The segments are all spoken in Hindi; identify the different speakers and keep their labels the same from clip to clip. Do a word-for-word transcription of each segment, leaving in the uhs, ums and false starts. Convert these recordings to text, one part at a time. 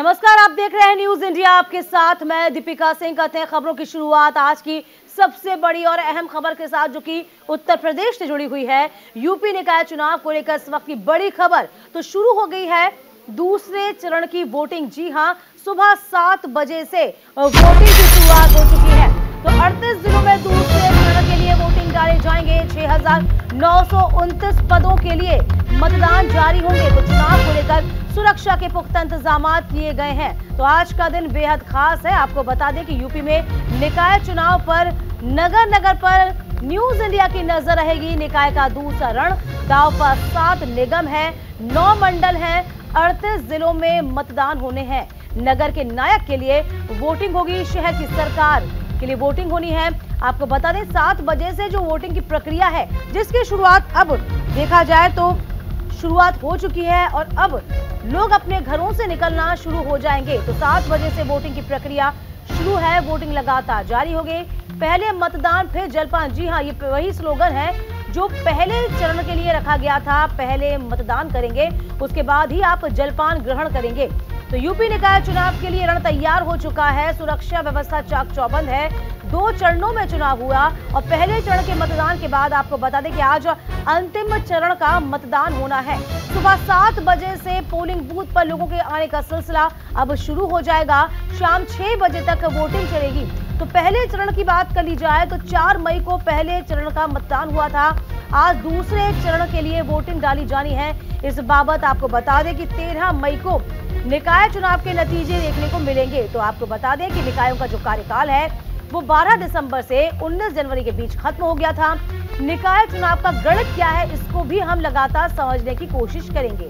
Speaker 1: नमस्कार, आप देख रहे हैं न्यूज इंडिया। आपके साथ मैं दीपिका सिंह। करते हैं खबरों की शुरुआत आज की सबसे बड़ी और अहम खबर के साथ, जो कि उत्तर प्रदेश से जुड़ी हुई है। यूपी निकाय चुनाव को लेकर इस वक्त की बड़ी खबर तो शुरू हो गई है दूसरे चरण की वोटिंग। जी हां, सुबह सात बजे से वोटिंग की शुरुआत हो चुकी है। तो अड़तीस जिलों में दूसरे चरण के लिए वोटिंग डाले जाएंगे। छह हजार नौ सौ उनतीस पदों के लिए मतदान जारी होंगे। तो चुनाव को लेकर सुरक्षा के पुख्ता इंतजाम किए गए हैं। तो आज का दिन बेहद खास है। आपको बता दें कि यूपी में निकाय चुनाव पर नगर नगर पर न्यूज इंडिया की नजर रहेगी। निकाय का दूसरा रण दांव पर सात निगम है, नौ मंडल हैं, अड़तीस जिलों में मतदान होने हैं। नगर के नायक के लिए वोटिंग होगी, शहर की सरकार के लिए वोटिंग होनी है। आपको बता दें सात बजे से जो वोटिंग की प्रक्रिया है, जिसकी शुरुआत अब देखा जाए तो शुरुआत हो चुकी है और अब लोग अपने घरों से निकलना शुरू हो जाएंगे। तो सात बजे से वोटिंग की प्रक्रिया शुरू है। वोटिंग लगातार जारी होगी। पहले मतदान फिर जलपान। जी हां, ये वही स्लोगन है जो पहले चरण के लिए रखा गया था। पहले मतदान करेंगे, उसके बाद ही आप जलपान ग्रहण करेंगे। तो यूपी निकाय चुनाव के लिए रण तैयार हो चुका है। सुरक्षा व्यवस्था चाक चौबंद है। दो चरणों में चुनाव हुआ और पहले चरण के मतदान के बाद आपको बता दें कि आज अंतिम चरण का मतदान होना है। सुबह सात बजे से पोलिंग बूथ पर लोगों के आने का सिलसिला अब शुरू हो जाएगा। शाम छह बजे तक वोटिंग चलेगी। तो पहले चरण की बात कर ली जाए तो चार मई को पहले चरण का मतदान हुआ था। आज दूसरे चरण के लिए वोटिंग डाली जानी है। इस बाबत आपको बता दें कि तेरह मई को निकाय चुनाव के नतीजे देखने को मिलेंगे। तो आपको बता दें कि निकायों का जो कार्यकाल है वो बारह दिसंबर से उन्नीस जनवरी के बीच खत्म हो गया था। निकाय चुनाव का गणित क्या है, इसको भी हम लगातार समझने की कोशिश करेंगे।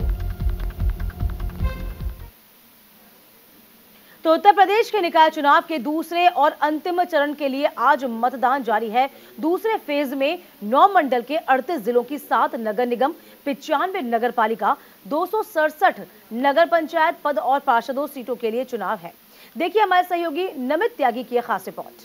Speaker 1: तो उत्तर प्रदेश के निकाय चुनाव के दूसरे और अंतिम चरण के लिए आज मतदान जारी है। दूसरे फेज में नौ मंडल के अड़तीस जिलों की सात नगर निगम, पिचानवे नगर पालिका, दो सौ सड़सठ नगर पंचायत पद और पार्षदों सीटों के लिए चुनाव है। देखिए हमारे सहयोगी नमित त्यागी की खास रिपोर्ट।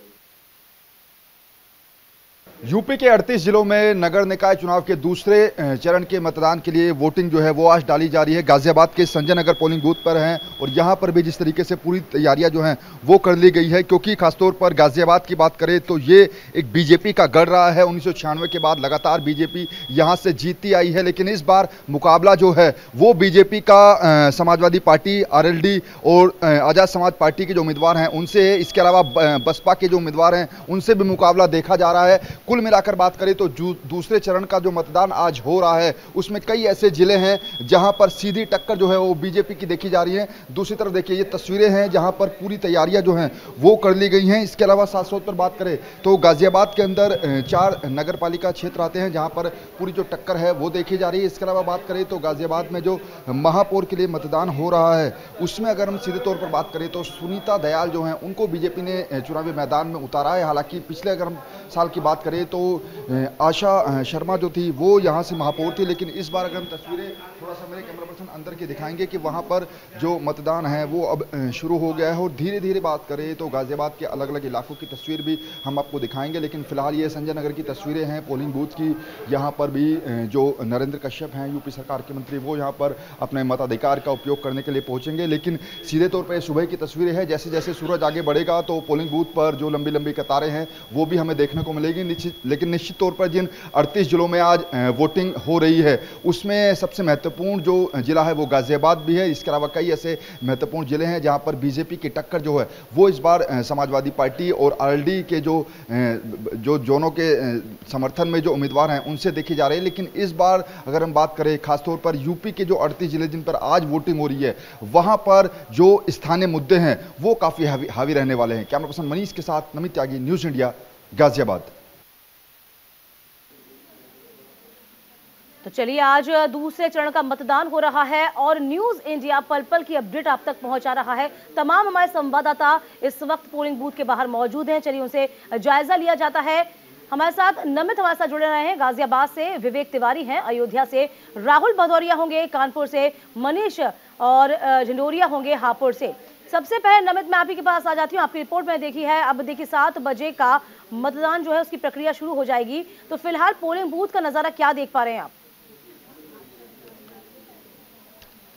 Speaker 2: यूपी के अड़तीस जिलों में नगर निकाय चुनाव के दूसरे चरण के मतदान के लिए वोटिंग जो है वो आज डाली जा रही है। गाजियाबाद के संजय नगर पोलिंग बूथ पर हैं और यहाँ पर भी जिस तरीके से पूरी तैयारियां जो हैं वो कर ली गई है, क्योंकि खासतौर पर गाजियाबाद की बात करें तो ये एक बीजेपी का गढ़ रहा है। उन्नीस सौ छियानवे के बाद लगातार बीजेपी यहाँ से जीतती आई है, लेकिन इस बार मुकाबला जो है वो बीजेपी का Samajwadi Party, R L D और आज़ाद समाज पार्टी के जो उम्मीदवार हैं उनसे है। इसके अलावा बसपा के जो उम्मीदवार हैं उनसे भी मुकाबला देखा जा रहा है। कुल मिलाकर बात करें तो दूसरे चरण का जो मतदान आज हो रहा है उसमें कई ऐसे जिले हैं जहां पर सीधी टक्कर जो है वो बीजेपी की देखी जा रही है। दूसरी तरफ देखिए ये तस्वीरें हैं जहां पर पूरी तैयारियां जो हैं वो कर ली गई हैं। इसके अलावा साथ साथ पर बात करें तो गाजियाबाद के अंदर चार नगर पालिका क्षेत्र आते हैं जहां पर पूरी जो टक्कर है वो देखी जा रही है। इसके अलावा बात करें तो गाजियाबाद में जो महापौर के लिए मतदान हो रहा है उसमें अगर हम सीधे तौर पर बात करें तो सुनीता दयाल जो है उनको बीजेपी ने चुनावी मैदान में उतारा है। हालांकि पिछले अगर हम साल की बात करें तो आशा शर्मा जो थी वो यहाँ से महापौर थी, लेकिन इस बार अगर हम तस्वीरें थोड़ा सा मेरे कैमरा पर्सन अंदर के दिखाएंगे कि वहाँ पर जो मतदान है वो अब शुरू हो गया है। और धीरे धीरे बात करें तो गाजियाबाद के अलग अलग इलाकों की तस्वीर भी हम आपको दिखाएंगे, लेकिन फिलहाल ये संजय नगर की तस्वीरें हैं पोलिंग बूथ की। यहाँ पर भी जो नरेंद्र कश्यप हैं यूपी सरकार के मंत्री वो यहाँ पर अपने मताधिकार का उपयोग करने के लिए पहुँचेंगे। लेकिन सीधे तौर पर सुबह की तस्वीरें हैं। जैसे जैसे सूरज आगे बढ़ेगा तो पोलिंग बूथ पर जो लंबी लंबी कतारें हैं वो भी हमें देखने को मिलेगी। लेकिन निश्चित तौर पर जिन अड़तीस जिलों में आज वोटिंग हो रही है उसमें सबसे महत्वपूर्ण जो जिला है वो गाजियाबाद भी है। इसके अलावा कई ऐसे महत्वपूर्ण जिले हैं जहां पर बीजेपी की टक्कर जो है वो इस बार समाजवादी पार्टी और आर एल डी के जो जो जोनों के समर्थन में जो उम्मीदवार हैं उनसे देखी जा रही है। लेकिन इस बार अगर हम बात करें खासतौर पर यूपी के जो अड़तीस जिले जिन पर आज वोटिंग हो रही है वहां पर जो स्थानीय मुद्दे हैं वो काफी हावी हावी रहने वाले हैं। कैमरा पर्सन मनीष के साथ नमित त्यागी, न्यूज इंडिया, गाजियाबाद।
Speaker 1: तो चलिए आज दूसरे चरण का मतदान हो रहा है और न्यूज इंडिया पल पल की अपडेट आप तक पहुंचा रहा है। तमाम हमारे संवाददाता इस वक्त पोलिंग बूथ के बाहर मौजूद हैं। चलिए उनसे जायजा लिया जाता है। हमारे साथ नमित हमारे साथ जुड़े रहे हैं। गाजियाबाद से विवेक तिवारी हैं, अयोध्या से राहुल भदौरिया होंगे, कानपुर से मनीष और झंडोरिया होंगे हापुड़ से। सबसे पहले नमित मैं आप ही के पास आ जाती हूँ। आपकी रिपोर्ट में देखी है, अब देखिए सात बजे का मतदान जो है उसकी प्रक्रिया शुरू हो जाएगी। तो फिलहाल पोलिंग बूथ का नजारा क्या देख पा रहे हैं आप?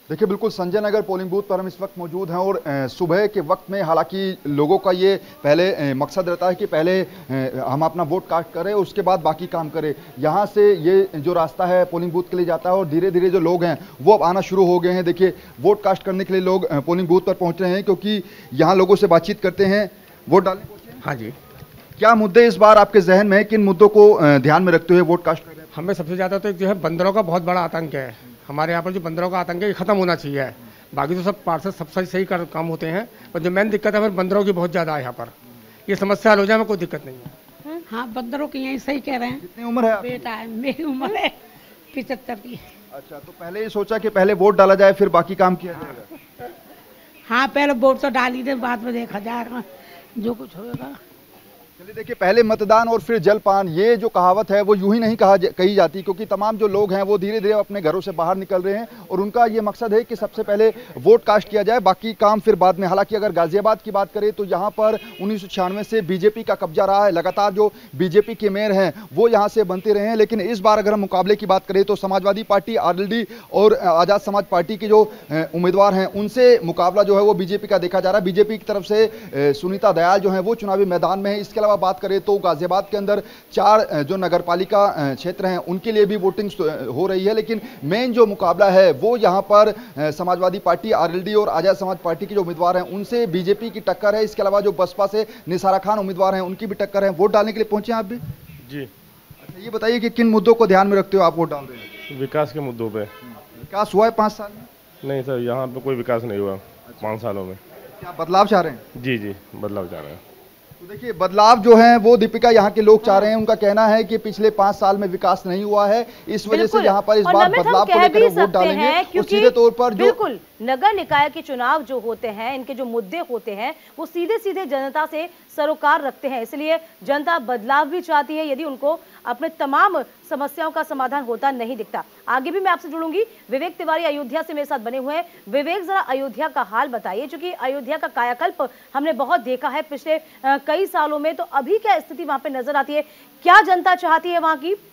Speaker 2: देखिए बिल्कुल संजय नगर पोलिंग बूथ पर हम इस वक्त मौजूद हैं और अ, सुबह के वक्त में हालांकि लोगों का ये पहले अ, मकसद रहता है कि पहले अ, हम अपना वोट कास्ट करें उसके बाद बाकी काम करें। यहाँ से ये जो रास्ता है पोलिंग बूथ के लिए जाता है और धीरे धीरे जो लोग हैं वो अब आना शुरू हो गए हैं। देखिए वोट कास्ट करने के लिए लोग अ, पोलिंग बूथ पर पहुंच रहे हैं क्योंकि यहाँ लोगों से बातचीत करते हैं। वोट डालने पहुंचे हैं?
Speaker 3: हाँ जी।
Speaker 2: क्या मुद्दे इस बार आपके जहन में है, किन मुद्दों को अ, ध्यान में रखते हुए वोट कास्ट कर रहे हैं?
Speaker 3: हमें सबसे ज़्यादा तो एक जो है बंदरों का बहुत बड़ा आतंक है। हमारे यहाँ पर जो बंदरों का आतंक है ये खत्म होना चाहिए। बाकी तो सब पार्षद सब सही सही कर काम होते हैं, पर जो मेन दिक्कत है हमें बंदरों की बहुत ज़्यादा है। यहाँ पर ये समस्या हल हो जाए, हमें कोई दिक्कत नहीं है।
Speaker 4: हाँ, बंदरों की यही सही कह रहे हैं।
Speaker 2: कितनी उम्र है आपकी?
Speaker 4: बेटा है, मेरी उम्र है पिछहत्तर की।
Speaker 2: अच्छा, तो पहले ही सोचा कि पहले वोट डाला जाए फिर बाकी काम किया जाएगा।
Speaker 4: हाँ, पहले वोट तो डाल ही दे, बाद में देखा जाएगा जो कुछ होगा।
Speaker 2: चलिए देखिए, पहले मतदान और फिर जलपान, ये जो कहावत है वो यूं ही नहीं कहा कही जाती, क्योंकि तमाम जो लोग हैं वो धीरे धीरे अपने घरों से बाहर निकल रहे हैं और उनका ये मकसद है कि सबसे पहले वोट कास्ट किया जाए, बाकी काम फिर बाद में। हालांकि अगर गाजियाबाद की बात करें तो यहाँ पर उन्नीस सौ छियानवे से बीजेपी का कब्जा रहा है, लगातार जो बीजेपी के मेयर हैं वो यहाँ से बनते रहे हैं। लेकिन इस बार अगर हम मुकाबले की बात करें तो समाजवादी पार्टी, आरएलडी और आज़ाद समाज पार्टी के जो उम्मीदवार हैं उनसे मुकाबला जो है वो बीजेपी का देखा जा रहा है। बीजेपी की तरफ से सुनीता दयाल जो है वो चुनावी मैदान में है। इसके अलावा बात करें तो गाजियाबाद के अंदर चार जो नगरपालिका क्षेत्र हैं उनके लिए भी वोटिंग हो रही है, लेकिन मेन जो मुकाबला है वो यहां पर समाजवादी पार्टी, आरएलडी और आजाद समाज पार्टी के जो उम्मीदवार हैं उनसे बीजेपी की टक्कर है। इसके अलावा जो बसपा से निसारा खान उम्मीदवार हैं उनकी भी टक्कर है। वोट डालने के लिए पहुंचे हैं आप भी?
Speaker 5: जी।
Speaker 2: अच्छा, ये बताइए कि किन मुद्दों को ध्यान में रखते हो आप वोट डाल रहे हैं?
Speaker 5: विकास के मुद्दों पे।
Speaker 2: विकास हुआ है पाँच साल में?
Speaker 5: नहीं सर, यहाँ पे कोई विकास नहीं हुआ पाँच सालों में।
Speaker 2: क्या बदलाव चाह रहे हैं?
Speaker 5: जी जी, बदलाव चाह रहे हैं।
Speaker 2: तो देखिए बदलाव जो है वो दीपिका यहाँ के लोग चाह रहे हैं। उनका कहना है कि पिछले पांच साल में विकास नहीं हुआ है, इस वजह से यहाँ पर इस बार बदलाव को लेकर वोट डालेंगे। और सीधे तौर पर जो
Speaker 1: बिल्कुल नगर निकाय के चुनाव जो होते हैं, इनके जो मुद्दे होते हैं वो सीधे सीधे जनता से सरोकार रखते हैं, इसलिए जनता बदलाव भी चाहती है यदि उनको अपने तमाम समस्याओं का समाधान होता नहीं दिखता। आगे भी मैं आपसे जुड़ूंगी। विवेक तिवारी अयोध्या से मेरे साथ बने हुए हैं। विवेक, जरा अयोध्या का हाल बताइए, क्योंकि अयोध्या का कायाकल्प हमने बहुत देखा है पिछले आ, कई सालों में, तो अभी क्या स्थिति वहां पे नजर आती है? क्या जनता चाहती है वहां की?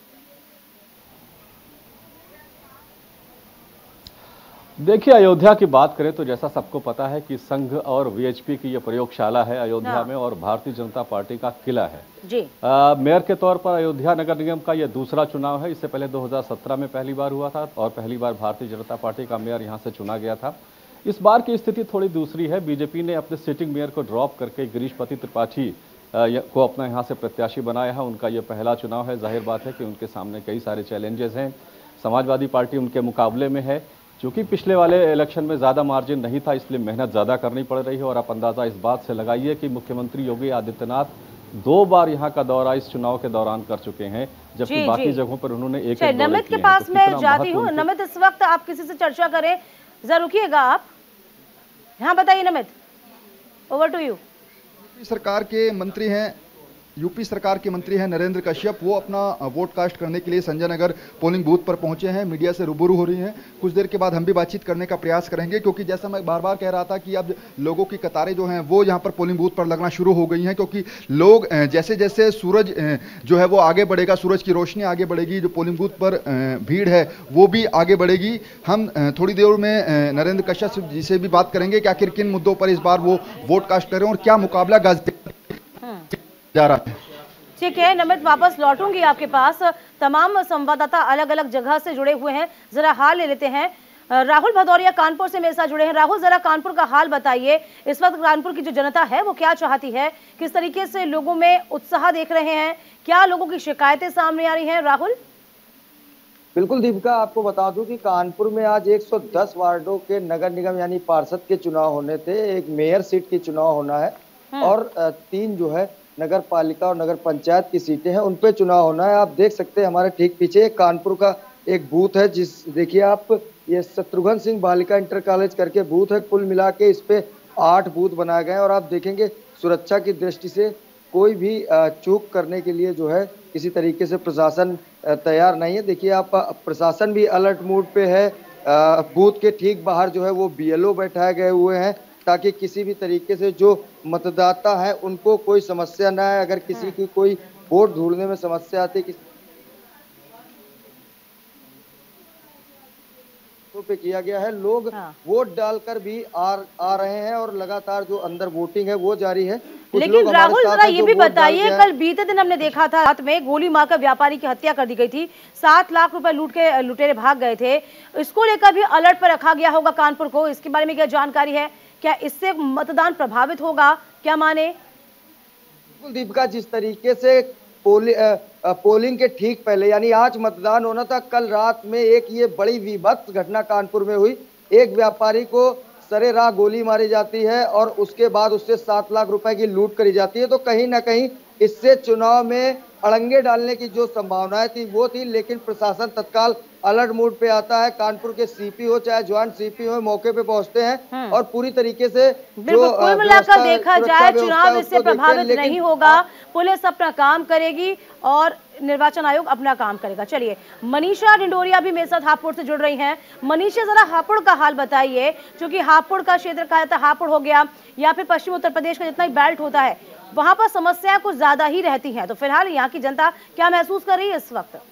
Speaker 6: देखिए, अयोध्या की बात करें तो जैसा सबको पता है कि संघ और वीएचपी की ये प्रयोगशाला है अयोध्या हाँ। में, और भारतीय जनता पार्टी का किला है
Speaker 1: जी।
Speaker 6: आ, मेयर के तौर पर अयोध्या नगर निगम का ये दूसरा चुनाव है। इससे पहले दो हज़ार सत्रह में पहली बार हुआ था और पहली बार भारतीय जनता पार्टी का मेयर यहाँ से चुना गया था। इस बार की स्थिति थोड़ी दूसरी है। बीजेपी ने अपने सिटिंग मेयर को ड्रॉप करके गिरीशपति त्रिपाठी को अपना यहाँ से प्रत्याशी बनाया है। उनका ये पहला चुनाव है। जाहिर बात है कि उनके सामने कई सारे चैलेंजेस हैं। समाजवादी पार्टी उनके मुकाबले में है। चूंकि पिछले वाले इलेक्शन में ज़्यादा मार्जिन नहीं था, इसलिए मेहनत ज़्यादा करनी पड़ रही है। और आप अंदाज़ा इस बात से लगाइए कि मुख्यमंत्री योगी आदित्यनाथ दो बार यहाँ का दौरा इस चुनाव के दौरान कर चुके हैं, जबकि बाकी जगहों पर उन्होंने एक एक
Speaker 1: नमित के पास तो मैं जाती हूँ। नमित, इस वक्त आप किसी से चर्चा करें, जरा रुकिएगा आप। हाँ बताइए नमित, ओवर टू यू।
Speaker 2: सरकार के मंत्री हैं, यूपी सरकार के मंत्री हैं नरेंद्र कश्यप, वो अपना वोट कास्ट करने के लिए संजय नगर पोलिंग बूथ पर पहुंचे हैं। मीडिया से रूबरू हो रही हैं। कुछ देर के बाद हम भी बातचीत करने का प्रयास करेंगे, क्योंकि जैसा मैं बार बार कह रहा था कि अब लोगों की कतारें जो हैं वो यहाँ पर पोलिंग बूथ पर लगना शुरू हो गई हैं, क्योंकि लोग जैसे जैसे सूरज जो है वो आगे बढ़ेगा, सूरज की रोशनी आगे बढ़ेगी, जो पोलिंग बूथ पर भीड़ है वो भी आगे बढ़ेगी। हम थोड़ी देर में नरेंद्र कश्यप जी से भी बात करेंगे कि आखिर किन मुद्दों पर इस बार वो वोट कास्ट करें और क्या मुकाबला गाजियाबाद जा रहा है।
Speaker 1: ठीक है नमित, वापस लौटूंगी आपके पास। तमाम संवाददाता अलग अलग जगह से जुड़े हुए हैं, जरा हाल ले लेते हैं। राहुल भदौरिया कानपुर से मेरे साथ जुड़े हैं। राहुल, जरा कानपुर का हाल बताइए। इस वक्त कानपुर की जो जनता है वो क्या चाहती है, किस तरीके से लोगों में उत्साह देख रहे हैं, क्या लोगों की शिकायतें सामने आ रही हैं? राहुल।
Speaker 7: बिल्कुल दीपिका, आपको बता दूं कि कानपुर में आज एक सौ दस वार्डों के नगर निगम यानी पार्षद के चुनाव होने थे, एक मेयर सीट की चुनाव होना है और तीन जो है नगर पालिका और नगर पंचायत की सीटें हैं, उन पे चुनाव होना है। आप देख सकते हैं हमारे ठीक पीछे कानपुर का एक बूथ है, जिस देखिए आप, ये शत्रुघ्न सिंह बालिका इंटर कॉलेज करके बूथ है। कुल मिला के इस पे आठ बूथ बनाए गए हैं और आप देखेंगे सुरक्षा की दृष्टि से कोई भी चूक करने के लिए जो है किसी तरीके से प्रशासन तैयार नहीं है। देखिए आप, प्रशासन भी अलर्ट मूड पे है। बूथ के ठीक बाहर जो है वो बीएलओ बैठाए गए हुए हैं, ताकि किसी भी तरीके से जो मतदाता है उनको कोई समस्या ना है। अगर किसी की कोई वोट ढूंढने में समस्या आती है, पे किया गया है। लोग
Speaker 1: हाँ।
Speaker 7: वोट डालकर भी आ, आ रहे हैं और लगातार जो अंदर वोटिंग है वो जारी है।
Speaker 1: लेकिन राहुल जरा ये भी बताइए, कल बीते दिन हमने देखा था रात में गोली मारकर व्यापारी की हत्या कर दी गई थी, सात लाख रुपए लूट के लुटेरे भाग गए थे। इसको लेकर भी अलर्ट पर रखा गया होगा कानपुर को, इसके बारे में क्या जानकारी है? क्या इससे मतदान प्रभावित होगा, क्या माने?
Speaker 7: दीपिका, जिस तरीके से पोलि, आ, पोलिंग के ठीक पहले यानी आज मतदान होना था, कल रात में एक ये बड़ी विभत्स घटना कानपुर में हुई। एक व्यापारी को सरेराह गोली मारी जाती है और उसके बाद उससे सात लाख रुपए की लूट करी जाती है। तो कहीं ना कहीं इससे चुनाव में अड़ंगे डालने की जो संभावनाएं थी वो थी, लेकिन प्रशासन तत्काल अलर्ट मोड पे आता है। कानपुर के सीपी हो चाहे ज्वाइंट सीपी हो, मौके पे पहुंचते हैं और पूरी तरीके से
Speaker 1: जो कुल मिलाकर देखा जाए चुनाव इससे प्रभावित नहीं होगा। पुलिस अपना काम करेगी और निर्वाचन आयोग अपना काम करेगा। चलिए, मनीषा डिंडोरिया भी मेरे साथ हापुड़ से जुड़ रही हैं। मनीषा, जरा हापुड़ का हाल बताइए, क्योंकि हापुड़ का क्षेत्र कहा जाता है, हापुड़ हो गया या फिर पश्चिम उत्तर प्रदेश का जितना भी बेल्ट होता है वहां पर समस्या कुछ ज्यादा ही रहती है। तो फिलहाल यहाँ की जनता क्या महसूस कर रही है इस वक्त?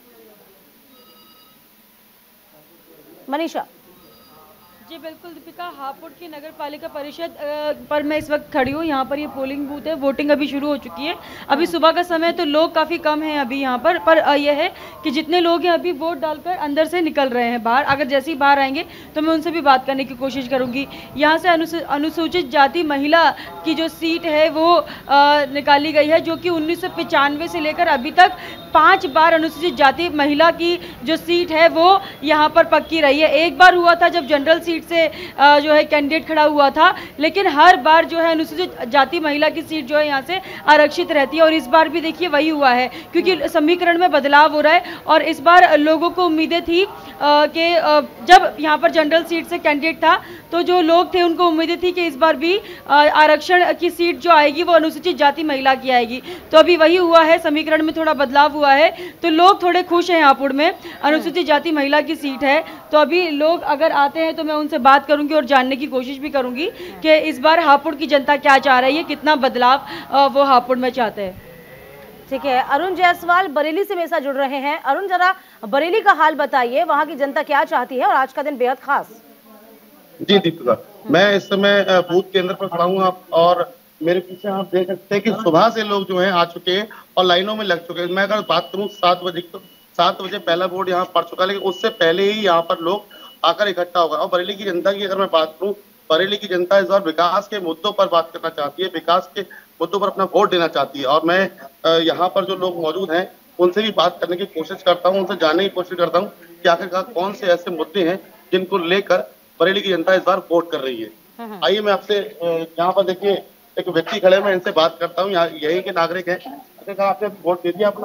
Speaker 1: मनीषा।
Speaker 8: जी बिल्कुल दीपिका, हापुड़ की नगर पालिका परिषद पर मैं इस वक्त खड़ी हूँ। यहाँ पर ये पोलिंग बूथ है, वोटिंग अभी शुरू हो चुकी है। अभी सुबह का समय तो लोग काफ़ी कम हैं अभी यहाँ पर पर यह है कि जितने लोग हैं अभी वोट डालकर अंदर से निकल रहे हैं बाहर। अगर जैसे ही बाहर आएंगे तो मैं उनसे भी बात करने की कोशिश करूँगी। यहाँ से अनुसूचित जाति महिला की जो सीट है वो आ, निकाली गई है, जो कि उन्नीस सौ पचानवे से लेकर अभी तक पाँच बार अनुसूचित जाति महिला की जो सीट है वो यहाँ पर पक्की रही है। एक बार हुआ था जब जनरल सीट से जो है कैंडिडेट खड़ा हुआ था, लेकिन हर बार जो है अनुसूचित जाति महिला की सीट जो है यहाँ से आरक्षित रहती है। और इस बार भी देखिए वही हुआ है, क्योंकि समीकरण में बदलाव हो रहा है। और इस बार लोगों को उम्मीदें थी कि जब यहाँ पर जनरल सीट से कैंडिडेट था तो जो लोग थे उनको उम्मीदें थी कि इस बार भी आरक्षण की सीट जो आएगी वो अनुसूचित जाति महिला की आएगी। तो अभी वही हुआ है, समीकरण में थोड़ा बदलाव हुआ है, तो लोग थोड़े खुश हैं। हापुड़ में अनुसूचित जाति महिला की सीट है, तो अभी लोग अगर आते हैं तो मैं उनसे बात करूंगी और जानने की कोशिश भी करूंगी कि इस बार हापुड़ की जनता क्या चाह रही है, कितना बदलाव वो हापुड़ में चाहते हैं।
Speaker 1: ठीक है, अरुण जायसवाल बरेली से मेरे साथ जुड़ रहे हैं। अरुण, जरा बरेली का हाल बताइए, वहां की जनता क्या चाहती है और आज का दिन बेहद खास।
Speaker 9: जी दीपिका, मैं इस समय बूथ केंद्र पर खड़ा हूँ और मेरे पीछे आप देख सकते हैं कि सुबह से लोग जो हैं आ चुके हैं और लाइनों में लग चुके हैं। मैं अगर बात करूँ सात बजे तो सात बजे पहला वोट यहाँ पड़ चुका है, लेकिन उससे पहले ही यहाँ पर लोग आकर इकट्ठा हो गए। और बरेली की जनता की अगर मैं बात करूँ, बरेली की जनता इस बार विकास के मुद्दों पर बात करना चाहती है, विकास के मुद्दों पर अपना वोट देना चाहती है। और मैं यहाँ पर जो लोग मौजूद हैं उनसे भी बात करने की कोशिश करता हूँ, उनसे जानने की कोशिश करता हूँ कि आखिरकार कौन से ऐसे मुद्दे हैं जिनको लेकर बरेली की जनता इस बार वोट कर रही है। आइए मैं आपसे यहाँ पर देखिए एक व्यक्ति खड़े, मैं इनसे बात करता हूँ, यहाँ यही के नागरिक हैं। अच्छा, आपने वोट दे दिया, अपना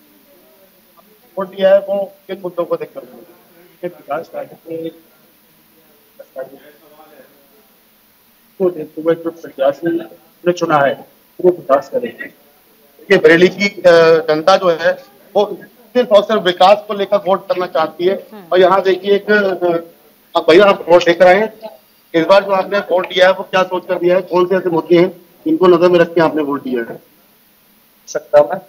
Speaker 9: वोट दिया है, वो किन मुद्दों को देखकर विकास ने चुना है वो विकास करेंगे। देखिए बरेली की जनता जो है वो सिर्फ और सिर्फ विकास को लेकर वोट करना चाहती है। और यहाँ देखिए एक आप भैया आप वोट देख रहे हैं, इस बार जो आपने वोट दिया है वो क्या सोच कर दिया है, कौन से ऐसे मुद्दे हैं जिनको नजर में रख के आपने वोट दिया है? सकता मैं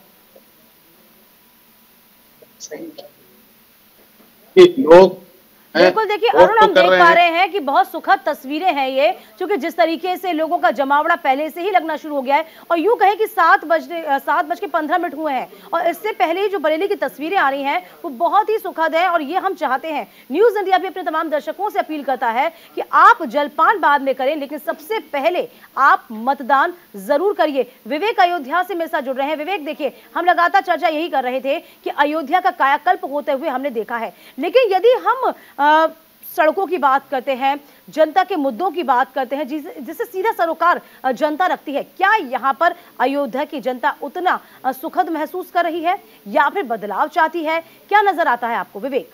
Speaker 9: लोग
Speaker 1: बिल्कुल, देखिए अरुण, हम देख पा रहे हैं कि बहुत सुखद तस्वीरें हैं ये, क्योंकि जिस तरीके से लोगों का जमावड़ा पहले से ही लगना शुरू हो गया है। और यूं कहें कि सात बजने सात बज के पंद्रह मिनट हुए हैं और इससे पहले ही जो बरेली की तस्वीरें आ रही हैं वो बहुत ही सुखद है। और ये हम चाहते हैं, न्यूज इंडिया भी अपने तमाम दर्शकों से अपील करता है कि आप जलपान बाद में करें, लेकिन सबसे पहले आप मतदान जरूर करिए। विवेक अयोध्या से मेरे साथ जुड़ रहे हैं। विवेक, देखिए हम लगातार चर्चा यही कर रहे थे कि अयोध्या का कायाकल्प होते हुए हमने देखा है, लेकिन यदि हम आ, सड़कों की बात करते हैं, जनता के मुद्दों की बात करते हैं जिस, जिससे सीधा सरोकार जनता रखती है, क्या यहाँ पर अयोध्या की जनता उतना सुखद महसूस कर रही है या फिर बदलाव चाहती है? क्या नजर आता है आपको विवेक?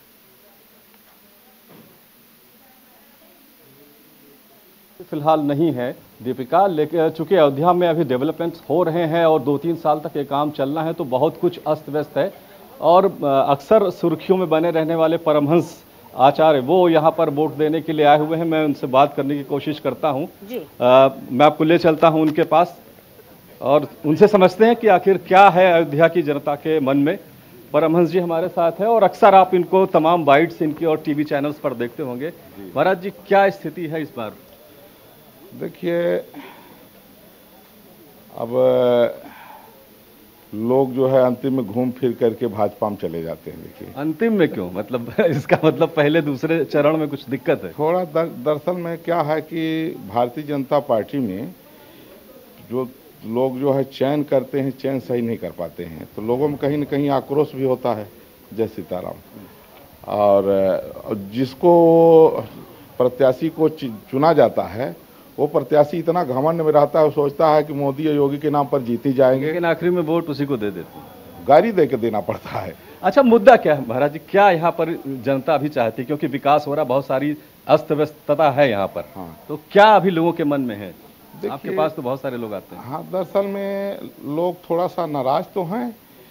Speaker 6: फिलहाल नहीं है दीपिका, लेकिन चूंकि अयोध्या में अभी डेवलपमेंट्स हो रहे हैं और दो तीन साल तक ये काम चलना है तो बहुत कुछ अस्त व्यस्त है। और अक्सर सुर्खियों में बने रहने वाले परमहंस आचार्य वो यहाँ पर वोट देने के लिए आए हुए हैं। मैं उनसे बात करने की कोशिश करता हूँ, मैं आपको ले चलता हूँ उनके पास और उनसे समझते हैं कि आखिर क्या है अयोध्या की जनता के मन में। परमहंस जी हमारे साथ है और अक्सर आप इनको तमाम बाइट्स इनकी और टीवी चैनल्स पर देखते होंगे। महाराज जी, क्या स्थिति है इस बार?
Speaker 10: देखिए, अब लोग जो है अंतिम में घूम फिर करके भाजपा में चले जाते हैं। देखिए,
Speaker 6: अंतिम में क्यों? मतलब इसका मतलब पहले दूसरे चरण में कुछ दिक्कत है?
Speaker 10: थोड़ा दर, दरअसल में क्या है कि भारतीय जनता पार्टी में जो लोग जो है चयन करते हैं, चयन सही नहीं कर पाते हैं, तो लोगों में कहीं न कहीं आक्रोश भी होता है। जय सीताराम। और जिसको प्रत्याशी को चुना जाता है, वो प्रत्याशी इतना घमंड में रहता है, वो सोचता है कि मोदी और योगी के नाम पर जीती जाएंगे,
Speaker 6: लेकिन आखिरी में वोट उसी को दे देते हैं,
Speaker 10: गाड़ी दे के देना पड़ता है।
Speaker 6: अच्छा, मुद्दा क्या है महाराज जी? क्या यहाँ पर जनता भी चाहती है? क्योंकि विकास हो रहा, बहुत सारी अस्त व्यस्तता है यहाँ पर। हाँ। तो क्या अभी लोगों के मन में है? आपके पास तो बहुत सारे लोग आते हैं।
Speaker 10: हाँ, दरअसल में लोग थोड़ा सा नाराज तो हैं,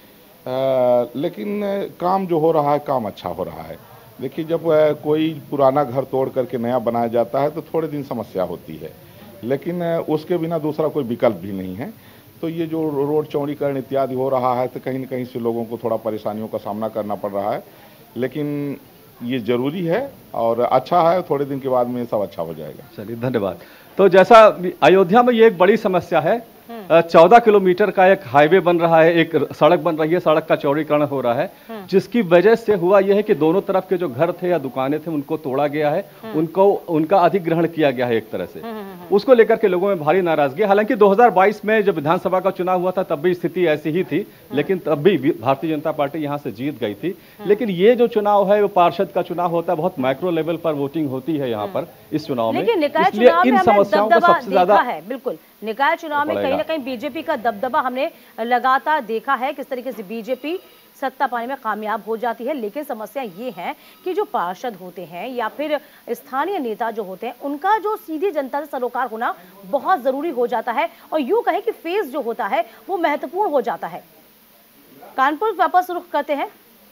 Speaker 10: आ, लेकिन काम जो हो रहा है, काम अच्छा हो रहा है। देखिए, जब कोई पुराना घर तोड़ करके नया बनाया जाता है तो थोड़े दिन समस्या होती है, लेकिन उसके बिना दूसरा कोई विकल्प भी नहीं है। तो ये जो रोड चौड़ीकरण इत्यादि हो रहा है, तो कहीं न कहीं से लोगों को थोड़ा परेशानियों का सामना करना पड़ रहा है, लेकिन ये जरूरी है और अच्छा है। थोड़े दिन के बाद में सब अच्छा हो जाएगा।
Speaker 6: चलिए, धन्यवाद। तो जैसा अयोध्या में ये एक बड़ी समस्या है, चौदह किलोमीटर का एक हाईवे बन रहा है, एक सड़क बन रही है, सड़क का चौड़ीकरण हो रहा है, जिसकी वजह से हुआ यह है कि दोनों तरफ के जो घर थे या दुकानें थे उनको तोड़ा गया है, उनको उनका अधिग्रहण किया गया है एक तरह से। उसको लेकर के लोगों में भारी नाराजगी। हालांकि दो हज़ार बाईस में जब विधानसभा का चुनाव हुआ था तब भी स्थिति ऐसी ही थी, लेकिन तब भी भारतीय जनता पार्टी यहां से जीत गई थी। लेकिन ये जो चुनाव है वो पार्षद का चुनाव होता है, बहुत माइक्रो लेवल पर वोटिंग होती है यहाँ पर इस चुनाव में, इसलिए इन समस्याओं को सबसे ज्यादा
Speaker 1: है। बिल्कुल, निकाय चुनाव में कहीं ना कहीं बीजेपी का दबदबा हमने लगातार देखा है, किस तरीके से बीजेपी सत्ता पाने में कामयाब हो जाती है। लेकिन समस्या ये है कि जो पार्षद होते हैं या फिर स्थानीय नेता जो होते हैं, उनका जो सीधी जनता से सरोकार होना बहुत जरूरी हो जाता है, और यूं कहें कि फेस जो होता है वो महत्वपूर्ण हो जाता है। कानपुर वापस रुख करते हैं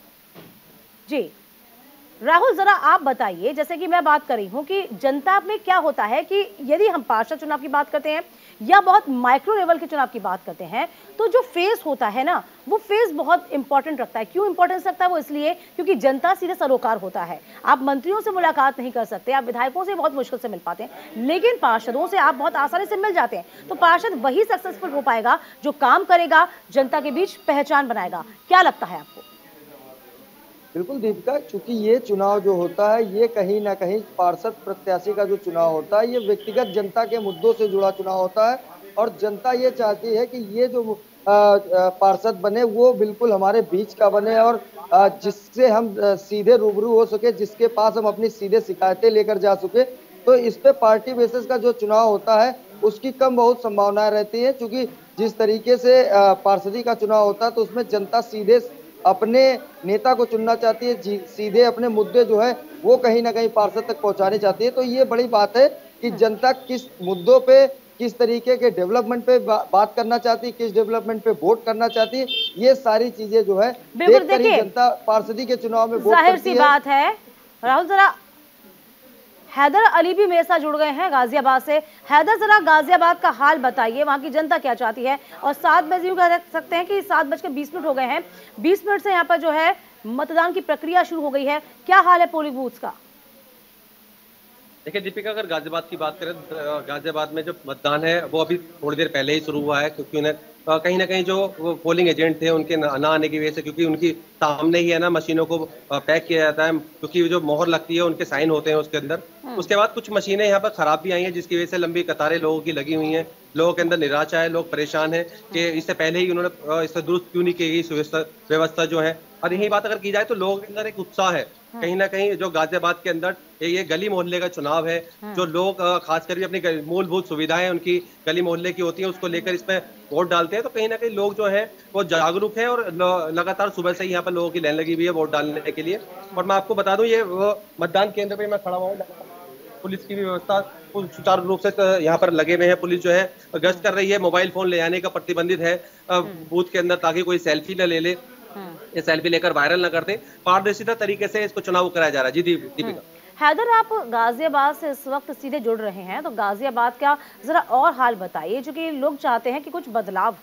Speaker 1: जी। राहुल, जरा आप बताइए, जैसे कि मैं बात कर रही हूं कि जनता में क्या होता है कि यदि हम पार्षद चुनाव की बात करते हैं या बहुत माइक्रो लेवल के चुनाव की बात करते हैं, तो जो फेस होता है ना, वो फेस बहुत इंपॉर्टेंट रखता है। क्यों इंपॉर्टेंस रखता है? वो इसलिए क्योंकि जनता सीधे सरोकार होता है। आप मंत्रियों से मुलाकात नहीं कर सकते, आप विधायकों से बहुत मुश्किल से मिल पाते हैं, लेकिन पार्षदों से आप बहुत आसानी से मिल जाते हैं। तो पार्षद वही सक्सेसफुल हो पाएगा जो काम करेगा, जनता के बीच पहचान बनाएगा। क्या लगता है आपको?
Speaker 7: बिल्कुल दीपिका, चूंकि ये चुनाव जो होता है, ये कहीं ना कहीं पार्षद प्रत्याशी का जो चुनाव होता है, ये व्यक्तिगत जनता के मुद्दों से जुड़ा चुनाव होता है, और जनता ये चाहती है कि ये जो पार्षद बने वो बिल्कुल हमारे बीच का बने, और जिससे हम सीधे रूबरू हो सके, जिसके पास हम अपनी सीधे शिकायतें लेकर जा सके। तो इस पे पार्टी बेसिस का जो चुनाव होता है उसकी कम बहुत संभावनाएं रहती है, क्योंकि जिस तरीके से पार्षदी का चुनाव होता है तो उसमें जनता सीधे अपने नेता को चुनना चाहती है, सीधे अपने मुद्दे जो है वो कहीं ना कहीं पार्षद तक पहुंचाने चाहती है। तो ये बड़ी बात है कि जनता किस मुद्दों पे, किस तरीके के डेवलपमेंट पे बा, बात करना चाहती है, किस डेवलपमेंट पे वोट करना चाहती है, ये सारी चीजें जो है देखकर ही जनता पार्षदी के चुनाव में वोट करती है।
Speaker 1: जाहिर सी बात है। राहुल, जरा हैदर अली भी मेरे साथ जुड़ गए हैं गाजियाबाद से। हैदर, जरा गाजियाबाद का हाल बताइए, वहां की जनता क्या चाहती है? और सात बजे यूं कह सकते हैं कि सात बज के बीस मिनट हो गए हैं, बीस मिनट से यहाँ पर जो है मतदान की प्रक्रिया शुरू हो गई है। क्या हाल है पोलिंग बूथ का?
Speaker 11: देखिए दीपिका, अगर गाजियाबाद की बात करें, गाजियाबाद में जो मतदान है वो अभी थोड़ी देर पहले ही शुरू हुआ है, क्योंकि उन्हें कहीं ना कहीं जो पोलिंग एजेंट थे उनके ना आने की वजह से, क्योंकि उनकी सामने ही है ना मशीनों को पैक किया जाता है, क्योंकि जो मोहर लगती है उनके साइन होते हैं उसके अंदर। उसके बाद कुछ मशीनें यहाँ पर खराब भी आई हैं, जिसकी वजह से लंबी कतारें लोगों की लगी हुई हैं, लोगों के अंदर निराशा है, लोग परेशान हैं कि इससे पहले ही उन्होंने इससे दुरुस्त क्यों नहीं की गई व्यवस्था जो है। और यही बात अगर की जाए तो लोगों के अंदर एक उत्साह है कहीं ना कहीं, जो गाजियाबाद के अंदर ये गली मोहल्ले का चुनाव है, जो लोग खासकर भी अपनी मूलभूत सुविधाएं उनकी गली मोहल्ले की होती हैं उसको लेकर इसमें वोट डालते हैं। तो कहीं ना कहीं लोग जो है वो जागरूक है, और लगातार सुबह से ही यहाँ पर लोगों की लाइन लगी हुई है वोट डालने के लिए। और मैं आपको बता दूं, ये मतदान केंद्र पे मैं खड़ा हुआ हूँ, पुलिस की भी व्यवस्था सुचारू रूप से यहाँ पर लगे हुए हैं। पुलिस जो है गश्त कर रही है, मोबाइल फोन ले जाने का प्रतिबंधित है बूथ के अंदर, ताकि कोई सेल्फी न ले ले, ये सेल्फी लेकर वायरल न करते। पारदर्शिता तरीके से इसको चुनाव कराया जा रहा है। जी दीपिका।
Speaker 1: हैदर, आप गाजियाबाद से इस वक्त सीधे जुड़ रहे हैं, तो गाजियाबाद का जरा और हाल बताइए, जो कि लोग चाहते हैं कि कुछ बदलाव हो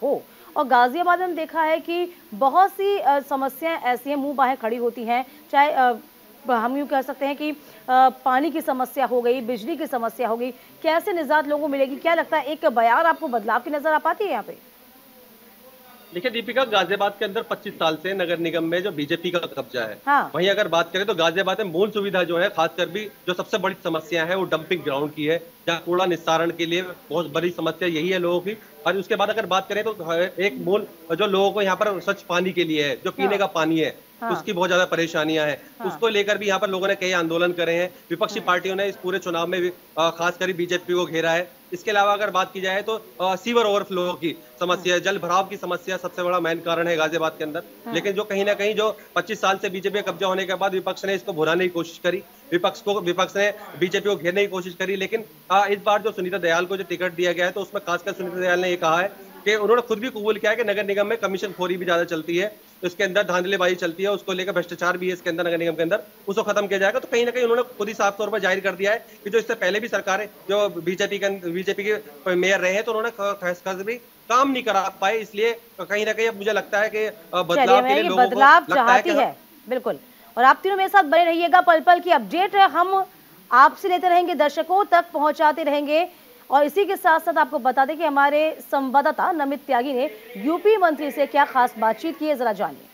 Speaker 1: और गाजियाबाद में हम देखा है कि बहुत सी समस्याएं ऐसी हैं, मुंह बाहें खड़ी होती हैं, चाहे आ, हम यूँ कह सकते हैं कि आ, पानी की समस्या हो गई, बिजली की समस्या हो गई, कैसे निजात लोगों को मिलेगी? क्या लगता है एक बयार आपको बदलाव की नजर आ पाती है यहाँ पे?
Speaker 11: देखिए दीपिका, गाजियाबाद के अंदर पच्चीस साल से नगर निगम में जो बीजेपी का कब्जा है,
Speaker 1: हाँ।
Speaker 11: वहीं अगर बात करें तो गाजियाबाद में मूल सुविधा जो है, खासकर भी जो सबसे बड़ी समस्या है वो डंपिंग ग्राउंड की है, जहाँ कूड़ा निस्तारण के लिए बहुत बड़ी समस्या यही है लोगों की। और उसके बाद अगर बात करें तो एक मूल जो लोगों को यहाँ पर स्वच्छ पानी के लिए है, जो पीने का पानी है, हाँ। उसकी बहुत ज्यादा परेशानियां हैं, हाँ। उसको लेकर भी यहाँ पर लोगों ने कई आंदोलन करे हैं। विपक्षी पार्टियों ने इस पूरे चुनाव में खासकर बीजेपी को घेरा है। इसके अलावा अगर बात की जाए तो सीवर ओवरफ्लो की समस्या, जल भराव की समस्या सबसे बड़ा मेन कारण है गाजियाबाद के अंदर। हाँ। लेकिन जो कहीं ना कहीं जो पच्चीस साल से बीजेपी का कब्जा होने के बाद विपक्ष ने इसको भुनाने की कोशिश करी, विपक्ष को विपक्ष ने बीजेपी को घेरने की कोशिश करी। लेकिन इस बार जो सुनीता दयाल को जो टिकट दिया गया है, तो उसमें खासकर सुनीता दयाल ने ये कहा है कि उन्होंने खुद भी कबूल किया है कि नगर निगम में कमीशन खोरी भी ज्यादा चलती है, इसके अंदर धांधलीबाजी चलती है, उसको लेकर भ्रष्टाचार भी है इसके अंदर नगर निगम के अंदर, उसको खत्म किया जाएगा। तो कहीं ना कहीं उन्होंने खुद ही साफ तौर पर जाहिर कर दिया है कि जो इससे पहले भी सरकारें जो बीजेपी के बीजेपी के मेयर रहे हैं, तो उन्होंने खास भी काम नहीं करा पाए। इसलिए कहीं ना कहीं मुझे लगता है कि बदलाव के लिए लोगों को लगता है कि
Speaker 1: है। बिल्कुल, और आप तीनों मेरे साथ बने रहिएगा, पल पल की अपडेट हम आपसे लेते रहेंगे, दर्शकों तक पहुंचाते रहेंगे। और इसी के साथ साथ आपको बता दें कि हमारे संवाददाता नमित त्यागी ने यूपी मंत्री से क्या खास बातचीत की है, जरा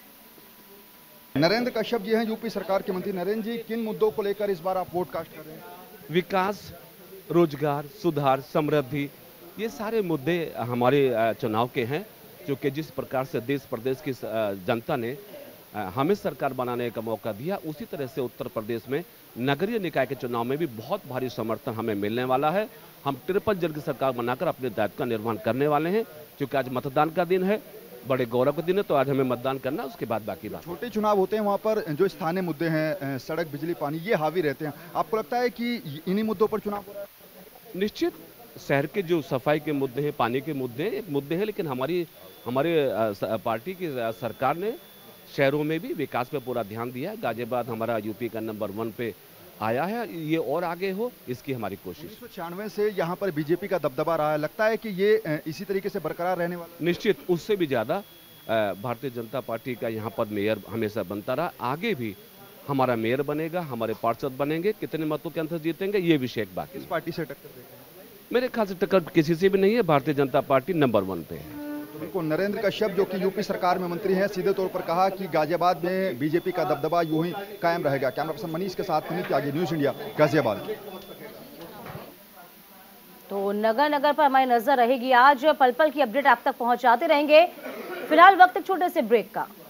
Speaker 1: जानिए।
Speaker 2: नरेंद्र कश्यप जी हैं यूपी सरकार के मंत्री। नरेंद्र जी, किन मुद्दों को लेकर इस बार आप वोट कास्ट कर रहे हैं?
Speaker 12: विकास, रोजगार, सुधार, समृद्धि, ये सारे मुद्दे हमारे चुनाव के हैं, जो कि जिस प्रकार से देश प्रदेश की जनता ने हमें सरकार बनाने का मौका दिया, उसी तरह से उत्तर प्रदेश में नगरीय निकाय के चुनाव में भी बहुत भारी समर्थन हमें मिलने वाला है। हम तिरपन जन की सरकार बनाकर अपने दायित्व का निर्वहन करने वाले हैं। क्योंकि आज मतदान का दिन है, बड़े गौरव का दिन है, तो आज हमें मतदान करना, उसके बाद बाकी बात।
Speaker 2: छोटे चुनाव होते हैं, वहाँ पर जो स्थानीय मुद्दे हैं, सड़क, बिजली, पानी, ये हावी रहते हैं। आपको लगता है कि इन्हीं मुद्दों पर चुनाव हो रहा है?
Speaker 12: निश्चित, शहर के जो सफाई के मुद्दे हैं, पानी के मुद्दे हैं, एक मुद्दे हैं, लेकिन हमारी हमारे पार्टी की सरकार ने शहरों में भी विकास पे पूरा ध्यान दिया है। गाजियाबाद हमारा यूपी का नंबर वन पे आया है, ये और आगे हो, इसकी हमारी कोशिश।
Speaker 2: उन्नीस सौ छियानवे से यहाँ पर बीजेपी का दबदबा रहा है, लगता है कि ये इसी तरीके से बरकरार रहने वाला?
Speaker 12: निश्चित, उससे भी ज्यादा भारतीय जनता पार्टी का यहाँ पर मेयर हमेशा बनता रहा, आगे भी हमारा मेयर बनेगा, हमारे पार्षद बनेंगे। कितने मतों के अंतर जीतेंगे ये विषय एक बाकी।
Speaker 2: इस पार्टी से टक्कर देगा?
Speaker 12: मेरे ख्याल से टक्कर किसी से भी नहीं है, Bharatiya Janata party number one पे है।
Speaker 2: बिल्कुल, नरेंद्र कश्यप जो कि यूपी सरकार में मंत्री हैं, सीधे तौर पर कहा कि गाजियाबाद में बीजेपी का दबदबा यूं ही कायम रहेगा। कैमरा पर्सन मनीष के साथ नमित त्यागी, न्यूज़ इंडिया, गाजियाबाद।
Speaker 1: तो नगर नगर पर हमारी नजर रहेगी, आज पल पल की अपडेट आप तक पहुंचाते रहेंगे। फिलहाल वक्त एक छोटे से ब्रेक का।